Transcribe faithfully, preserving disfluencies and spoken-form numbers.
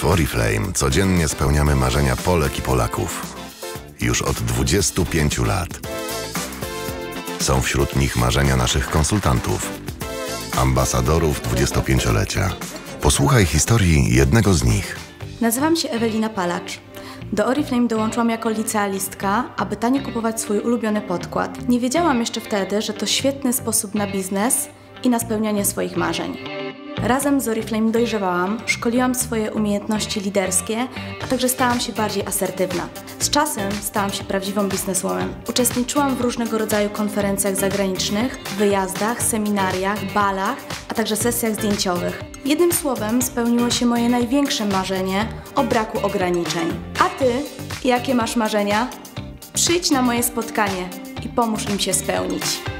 Oriflame codziennie spełniamy marzenia Polek i Polaków. Już od dwudziestu pięciu lat. Są wśród nich marzenia naszych konsultantów, ambasadorów dwudziestopięciolecia. Posłuchaj historii jednego z nich. Nazywam się Ewelina Palacz. Do Oriflame dołączyłam jako licealistka, aby tanie kupować swój ulubiony podkład. Nie wiedziałam jeszcze wtedy, że to świetny sposób na biznes i na spełnianie swoich marzeń. Razem z Oriflame dojrzewałam, szkoliłam swoje umiejętności liderskie, a także stałam się bardziej asertywna. Z czasem stałam się prawdziwą bizneswoman. Uczestniczyłam w różnego rodzaju konferencjach zagranicznych, wyjazdach, seminariach, balach, a także sesjach zdjęciowych. Jednym słowem spełniło się moje największe marzenie o braku ograniczeń. A Ty, jakie masz marzenia? Przyjdź na moje spotkanie i pomóż im się spełnić.